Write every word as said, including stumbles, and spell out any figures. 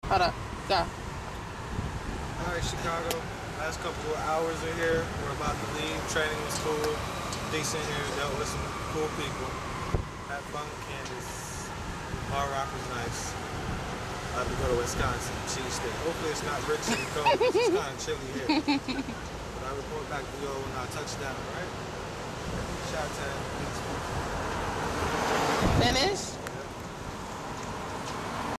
Hold up. Go. Alright, Chicago. Last couple of hours in here. We're about to leave. Training was cool. Decent here. Dealt with some cool people. Had fun with Candice. Hard Rock was nice. I have to go to Wisconsin. Cheese steak. Hopefully it's not rich and cold. It's kind of chilly here. But I report back to y'all when I touch down, alright? Shout out to Finish.